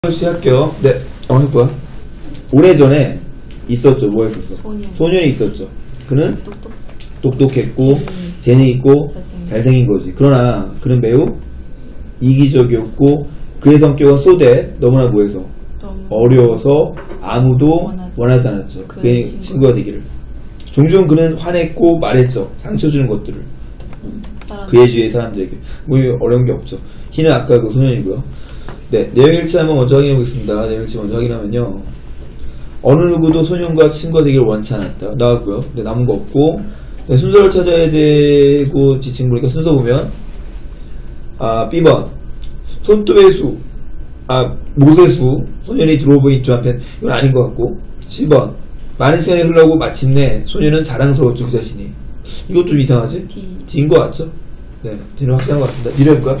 시작할게요. 네, 해볼까? 오래전에 있었죠. 뭐가 있었어? 소년이 있었죠. 그는 똑똑했고 재능있고 잘생긴 거지. 그러나 그는 매우 이기적이었고 그의 성격은 쏘대 너무나 뭐해서 어려워서 아무도 원하지 않았죠. 그의 친구가 되기를. 종종 그는 화냈고 말했죠. 상처 주는 것들을 그의 주위의 사람들에게. 뭐 어려운 게 없죠. 희는 아까 그 소년이고요. 네, 내용 일치 한번 먼저 확인해 보겠습니다. 내용 일치 먼저 확인하면요. 어느 누구도 소년과 친구가 되기를 원치 않았다. 나왔고요. 네, 남은 거 없고. 네, 순서를 찾아야 되고 지칭 보니까 순서 보면 B번 손톱의 수 모세수 소년이 들어보니 두 한편 이건 아닌 것 같고. C번 많은 시간이 흘러고 마침내 소년은 자랑스러웠죠. 그 자신이. 이것도 좀 이상하지? D인 것 같죠? 네, D는 확실한 것 같습니다. D를 해볼까?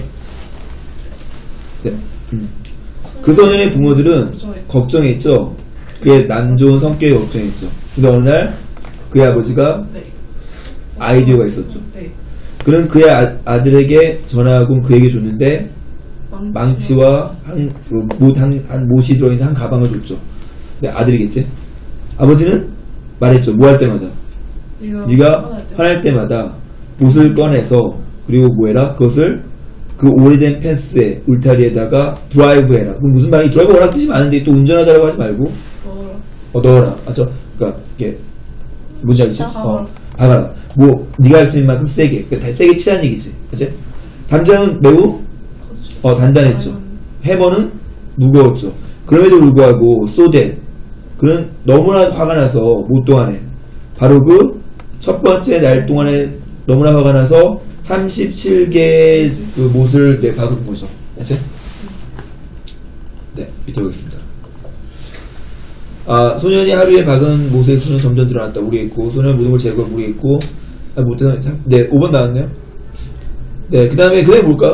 네. 그 소년의 부모들은 걱정했죠. 그의 남 좋은 성격에 걱정했죠. 근데 어느 날 그의 아버지가 아이디어가 있었죠. 그는 그의 아들에게 전화하고 그에게 줬는데 망치와 못이 들어있는 한 가방을 줬죠. 네, 아들이겠지. 아버지는 말했죠. 뭐 할 때마다 네가 화날 때마다 못을 꺼내서 그리고 뭐해라? 그것을 그 오래된 펜스에 울타리에다가 드라이브해라. 그럼 무슨 말이 드라이브 워낙 뜻이 많은데 또 운전하다라고 하지 말고 넣어라. 그러니까 이게 뭔지 알지? 박아라. 뭐 네가 할 수 있는 만큼 세게. 그러니까 세게 치라는 얘기지. 그치? 담장은 매우 단단했죠. 해머는 무거웠죠. 그럼에도 불구하고 쏘대 그는 너무나 화가 나서 못 동안에 바로 그 첫 번째 날 동안에 너무나 화가 나서 37개의 그 못을 박은 거죠. 알지? 네, 밑에 보겠습니다. 소년이 하루에 박은 못의 수는 점점 늘어났다. 모르겠고, 소년 모든 걸 제거 모르겠고, 네, 5번 나왔네요. 네, 그 다음에 뭘까?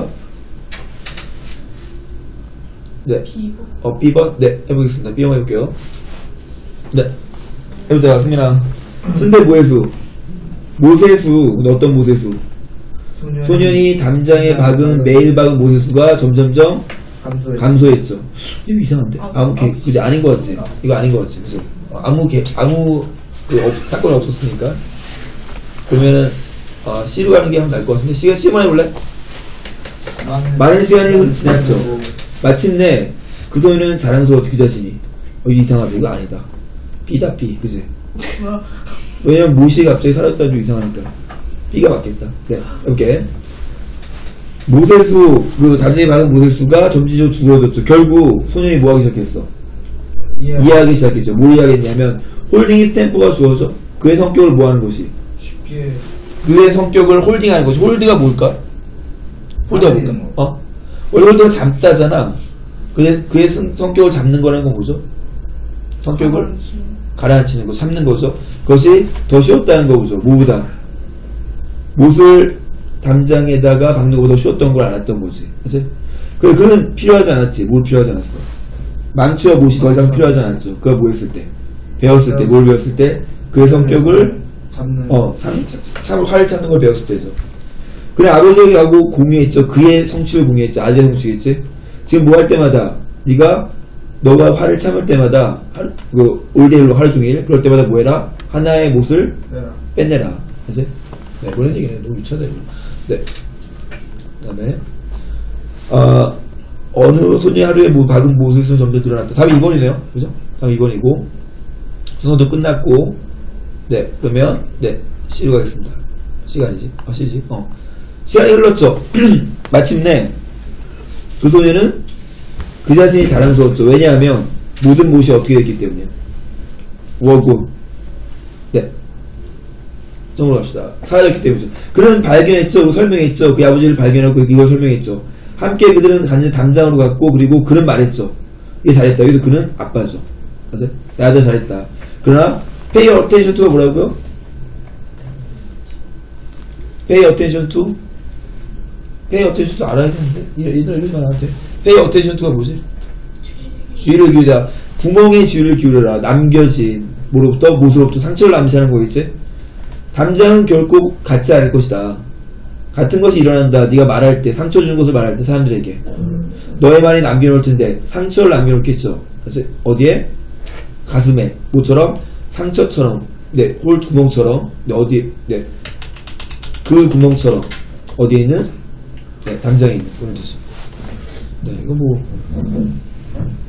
네. B번? 네, 해보겠습니다. B번 해볼게요. 네. 해보자, 승민아. 순대 모해수. 모세수, 어떤 모세수? 소년이 담장에 박은 매일 박은 모세수가 점점점 감소했죠. 이거 이상한데? 그지 아닌 것 같지? 이거 아닌 것 같지? 그죠? 아무 사건이 없었으니까. 그러면은 C로 가는 게 나을 것 같은데. C번 해볼래? 많은 시간이 지났죠. 마침내 그 소년은 자랑스러웠지. 그 자신이. 이거 이상하다. 이거 아니다. B다 B. 그지? 왜냐면 못이 갑자기 사라졌다는 좀 이상하니까. B가 맞겠다. 네, 이렇게 모세수 그 단장에 박은 모세수가 점진적으로 줄어들었죠. 결국 소년이 뭐 하기 시작했어? 이해하기 시작했죠. 뭘 이해하겠냐면 홀딩이 스탬프가 주어져. 그의 성격을 뭐 하는 것이? 그의 성격을 홀딩하는 것이. 홀드가 뭘까? 홀드가 뭘까? 원래 홀드가 잡다잖아. 그의 성격을 잡는 거라는 건 뭐죠? 성격을 가라앉히는 거, 잡는 거죠. 그것이 더 쉬웠다는 거죠. 뭐보다 못을 담장에다가 박는 것보다 쉬웠던 걸 알았던 거지. 그치? 그는 필요하지 않았지. 뭘 필요하지 않았어? 망치와 못이 더 이상 필요하지 않았죠. 그가 뭐 했을 때? 배웠을 때, 뭘 배웠을 때? 그의 성격을 활을 찾는 걸 배웠을 때죠. 그래, 아버지에게 가고 공유했죠. 그의 성취를 공유했죠. 아들의 성취겠지? 지금 뭐 할 때마다, 너가 화를 참을 때마다, 올데일로 하루 종일, 그럴 때마다 뭐 해라? 하나의 못을 빼내라. 그치? 네, 그런 얘기네. 너무 유치하다, 이거. 네. 그 다음에, 어느 손이 하루에 박은 못을 수는 점점 늘어났다. 답이 2번이네요. 그죠? 답이 2번이고, 순서도 끝났고, 네, 그러면, 네, C로 가겠습니다. C가 아니지? C지? 시간이 흘렀죠. 마침내, 그 소녀는 그 자신이 자랑스러웠죠. 왜냐하면, 모든 못이 어떻게 됐기 때문이에요. 워고. 네. 점으로 갑시다. 사라졌기 때문이죠. 그는 발견했죠. 설명했죠. 그의 아버지를 발견하고 이걸 설명했죠. 함께 그들은 간절 담장으로 갔고 그리고 그는 말했죠. 이게 잘했다. 여기서 그는 아빠죠. 맞아요? 내 아들 잘했다. 그러나 pay attention to가 뭐라고요? pay attention to? pay attention to 알아야 되는데? 얘들아 이런 말 나한테. pay attention to가 뭐지? 주의를 기울이다. 구멍에 주의를 기울여라. 남겨진 못으로부터 상처를 남시하는 거겠지? 담장은 결코 같지 않을 것이다. 같은 것이 일어난다. 네가 말할 때, 상처 주는 것을 말할 때 사람들에게. 너의 말이 남겨놓을 텐데 상처를 남겨놓겠죠. 그래서 어디에? 가슴에. 뭐처럼? 상처처럼. 네, 홀 구멍처럼. 네, 어디? 네, 그 구멍처럼. 어디에 있는? 네, 담장에 있는. 그런 뜻입니다. 네, 이거 뭐